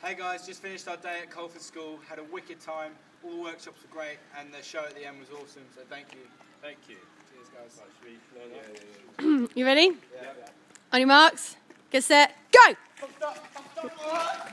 Hey guys, just finished our day at Culford School, had a wicked time, all the workshops were great and the show at the end was awesome, so thank you. Thank you. Cheers guys. You ready? Yeah. On your marks, get set, go!